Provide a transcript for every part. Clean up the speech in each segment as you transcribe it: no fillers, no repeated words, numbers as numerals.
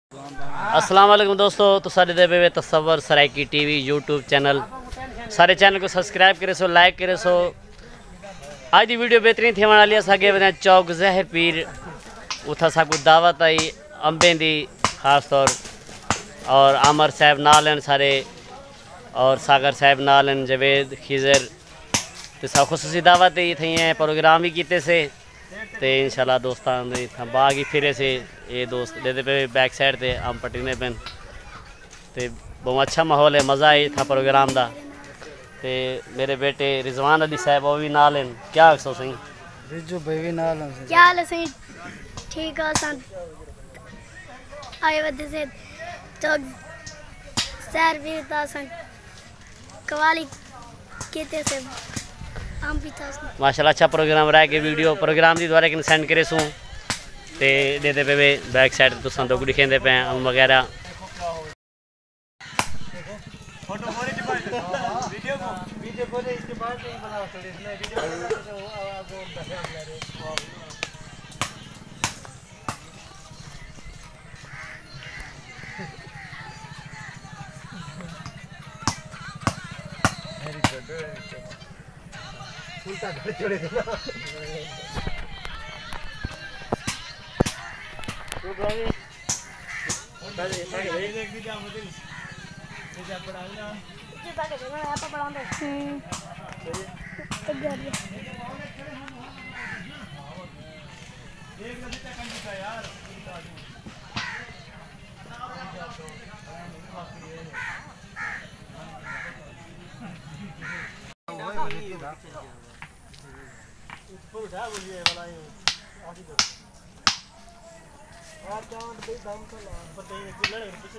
अस्सलाम वालेकुम दोस्तों, तो सारे देवे वे तस्वर सराइकी टीवी यूट्यूब चैनल सारे चैनल को सब्सक्राइब करे सो, लाइक करे सो। आज की वीडियो बेहतरीन थी वाली असांखे वञा चौक ज़हर पीर उथा साकू दावत आई अंबें दी खास तौर और आमर साहब नाल हैं सारे और सागर साहब नाल हैं, जवेद खीज़र तो सा खुसूसी दावत ही थी हैं, प्रोग्राम भी किते से तो इंशाल्लाह दोस्तान बाग ही फिरे से ये दोस्त दे पे बैक साइड थे आम पटीने पेन तो बहुत अच्छा माहौल है, मज़ा आई था प्रोग्राम का। तो मेरे बेटे रिजवान अली साहब वो भी नाल हैं, क्या सो सही रिजू भाई भी नाल हैं, क्या हाल है सही ठीक है सन आए वजह से तो सैर भी था सन कवाली कहते से हम भी था माशाल्लाह अच्छा प्रोग्राम रहा के वीडियो प्रोग्राम दी द्वारा कि सेंड करे सूँ ते देते पे वे बैक साइड तो संदोक दिखेंदे पे हम वगैरह वीडियो बोले इसके बाद नहीं बना थोड़ी इसमें वीडियो उल्टा घर छोड़े थे ना तो भाई एक भी क्या मुझे क्या पढ़ा लिया जी ताकि मैं यहां पे पढ़ाऊंगा एक नदी तक कंडी का यार ऊपर उठा बोलिए वाला ये आगे दो और जान दे दम तो ला बताइए कि लड़े पीछे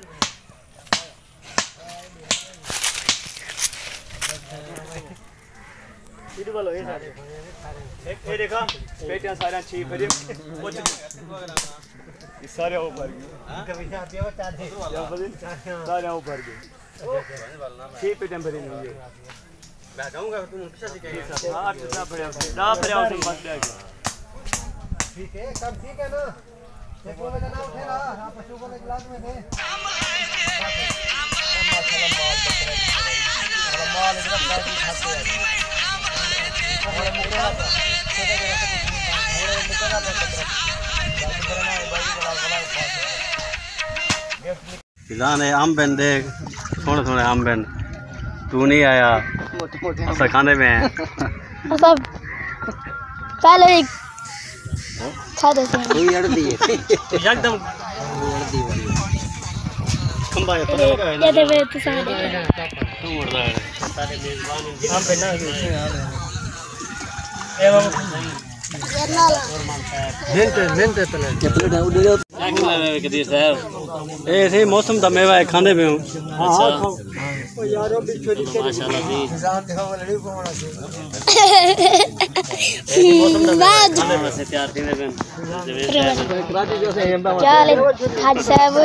इधर वाला ये सारे एक ये देखा बेटियां सारे छी भरी कुछ ये सारे ऊपर कभी आते हो चाहते सारे ऊपर गए छी पेटियां भरी नहीं है मैं कहूंगा तुम किसी से कहिए हां अच्छा बढ़िया ना बढ़िया तुम बच जाएगा ठीक है सब ठीक है ना एक वो ना उठे ना आप पशु को गिलास में थे माल इधर खाते हैं किसान है आम बन दे थोड़े थोड़े आम बन तू नहीं आया सब खाने में है सब पहले खा देते हैं कोई अड़ दिए एकदम खंबा है पता लगा है ये देवे तो सारे तू उड़दा है सारे मेजबान हम पे ना ए बाबू मेंटे पहले ये प्लेट है उड़े जाओ कदीर साहब ऐसे मौसम का मेवा है खाने में हूं अच्छा ओ यारो भी छोड़ी के माशाल्लाह जी निजाम देखो लड़ी पोना ऐसे मौसम का खाने में से तैयार थी ने कराची जो से क्या ले हाजी साहब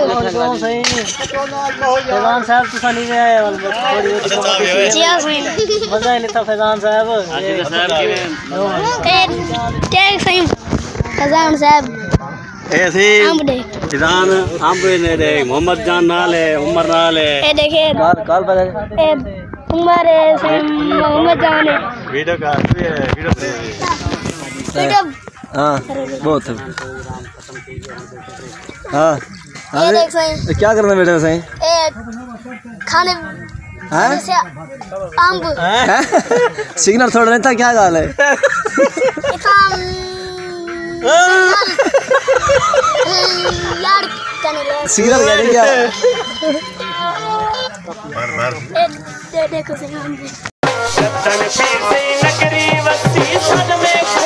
फैजान साहब तो नहीं आए वाल जिया सही मजा नहीं था फैजान साहब हाजी साहब की टैग सही फैजान साहब ऐसे किसान आम ने दे मोहम्मद जान नाल है उमर नाल है ए देखिए काल पर ए उमर है सही मोहम्मद जान है वीडियो का वीडियो हां बहुत हां ये देख सही क्या करना बेटा सही ए खाने हैं से आम सिग्नल थोड़ा नहीं था, क्या गाल है यार सिग्नल क्या देखो से हम नकरी वसी सद में